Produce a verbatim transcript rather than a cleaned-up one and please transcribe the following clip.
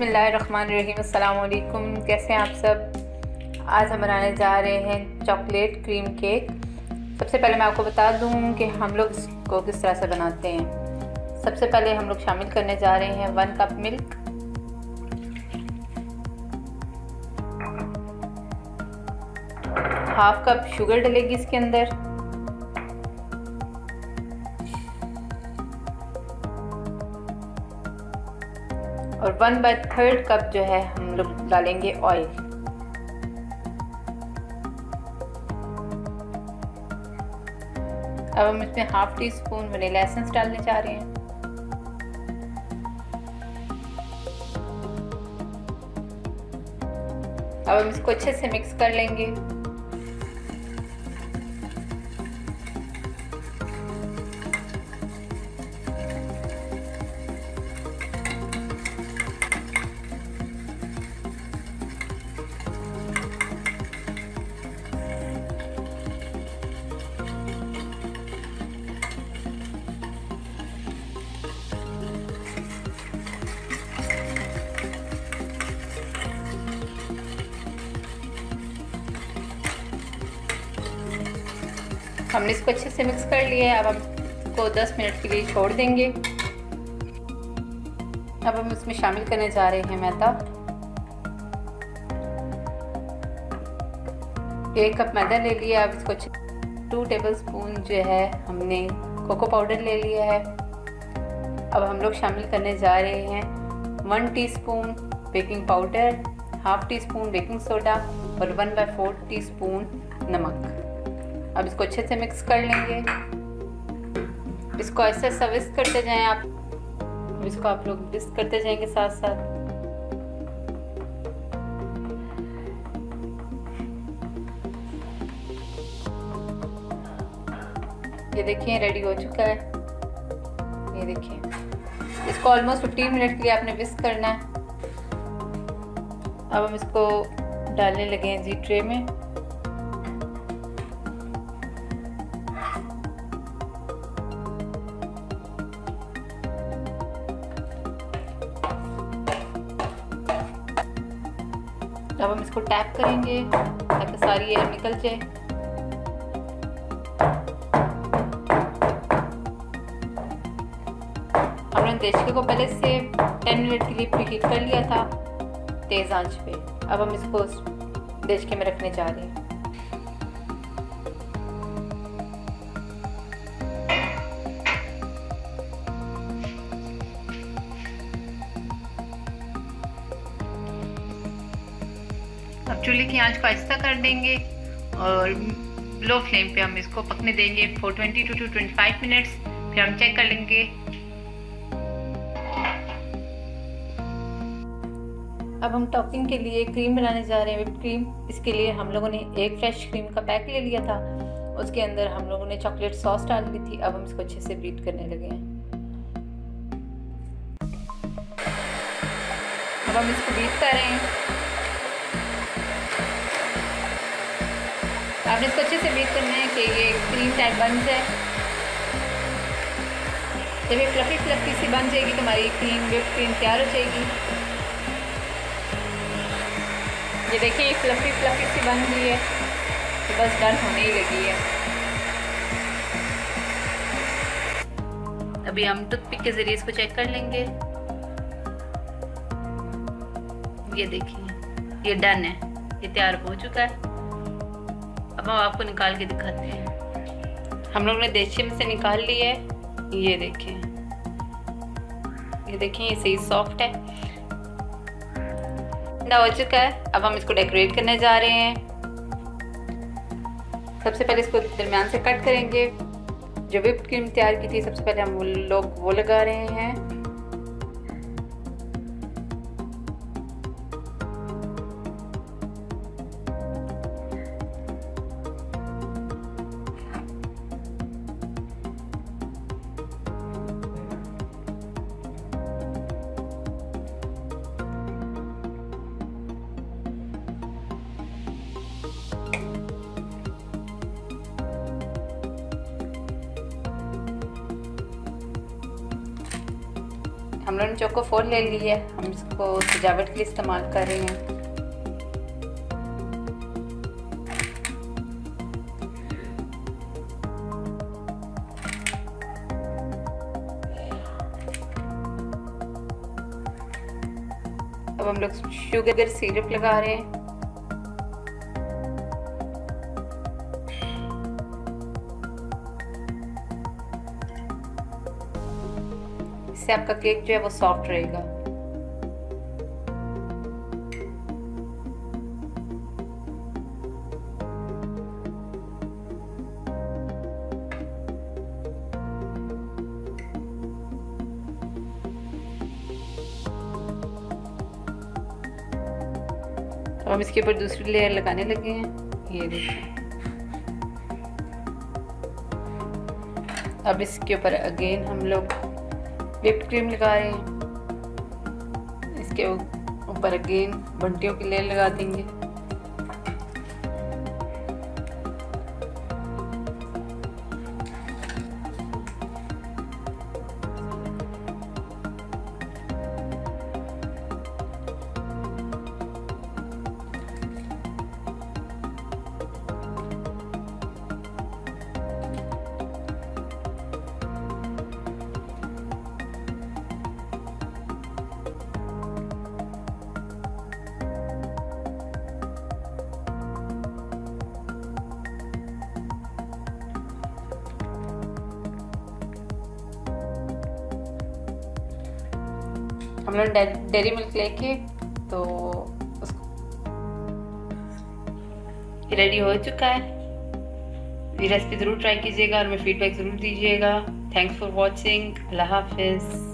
बिस्मिल्लाहिर्रहमानिर्रहीम। अस्सलाम वालेकुम। कैसे हैं आप सब। आज हम बनाने जा रहे हैं चॉकलेट क्रीम केक। सबसे पहले मैं आपको बता दूं कि हम लोग इसको किस तरह से बनाते हैं। सबसे पहले हम लोग शामिल करने जा रहे हैं one cup milk, half cup sugar डलेगी इसके अंदर, और वन बाय थर्ड कप जो है हम लोग डालेंगे ऑयल। अब हम इसमें half teaspoon vanilla essence डालने जा रहे हैं। अब हम इसको अच्छे से मिक्स कर लेंगे। हमने इसको अच्छे से मिक्स कर लिया है। अब हम इसको दस मिनट के लिए छोड़ देंगे। अब हम इसमें शामिल करने जा रहे हैं मैदा। एक कप मैदा ले लिया। अब इसको टू टेबल स्पून जो है हमने कोको पाउडर ले लिया है। अब हम लोग शामिल करने जा रहे हैं one teaspoon baking powder, half teaspoon baking soda और one by four teaspoon नमक। अब इसको अच्छे से मिक्स कर लेंगे। इसको ऐसे ऐसा विस्क करते जाएं आप। अब इसको आप लोग विस्क करते जाएंगे साथ साथ। ये देखिए रेडी हो चुका है। ये देखिए इसको ऑलमोस्ट फिफ्टीन मिनट के लिए आपने विस्क करना है। अब हम इसको डालने लगे हैं जी ट्रे में। अब हम इसको टैप करेंगे ताकि सारी एयर निकल जाए। हमने देशके को पहले से टेन मिनट के लिए प्रीहीट कर लिया था तेज आंच पे। अब हम इसको देशके में रखने जा रहे हैं। अब चूल्हे की आंच को आहिस्ता कर देंगे और लो फ्लेम पे हम इसको पकने देंगे for twenty to twenty five minutes. फिर हम चेक कर लेंगे। अब हम टॉपिंग के लिए क्रीम बनाने जा रहे हैं, व्हिप्ड क्रीम। इसके लिए हम लोगों ने एक फ्रेश क्रीम का पैक ले लिया था। उसके अंदर हम लोगों ने चॉकलेट सॉस डाल दी थी। अब हम इसको अच्छे से बीट करने लगे हैं। अब हम इसको बीट कर रहे हैं। आपने इसको अच्छे से बीट करना है कि ये क्रीम टाइप बन जाए। जब ये फ्लफी फ्लफी सी बन जाएगी तो हमारी क्रीम व्हिप्ड क्रीम तैयार हो जाएगी। ये देखिए ये फ्लफी फ्लफी सी बन गई है तो बस डन होने ही लगी है। अभी हम टूथपिक के जरिए इसको चेक कर लेंगे। ये देखिए ये डन है, ये तैयार हो चुका है। अब हम आपको निकाल के दिखाते हैं। हम लोग ने देशे में से निकाल लिया है। ये देखें, ये देखें ये सही सॉफ्ट है, हो चुका है। अब हम इसको डेकोरेट करने जा रहे हैं। सबसे पहले इसको दरमियान से कट करेंगे। जो व्हिप्ड क्रीम तैयार की थी सबसे पहले हम वो लोग वो लगा रहे हैं। हम लोगों ने चोको फोर ले ली है, हम इसको सजावट के लिए इस्तेमाल कर रहे हैं। अब हम लोग शुगर सिरप लगा रहे हैं। इससे आपका केक जो है वो सॉफ्ट रहेगा। अब हम इसके ऊपर दूसरी लेयर लगाने लगे हैं, ये देखिए। अब इसके ऊपर अगेन हम लोग व्हिप्ड क्रीम लगा रहे हैं। इसके ऊपर अगेन बंटियों की लेयर लगा देंगे। हम लोग डेयरी मिल्क लेके तो उसको रेडी हो चुका है। ये रेसिपी ज़रूर ट्राई कीजिएगा और हमें फीडबैक ज़रूर दीजिएगा। Thanks for watching. अल्लाह हाफिज़।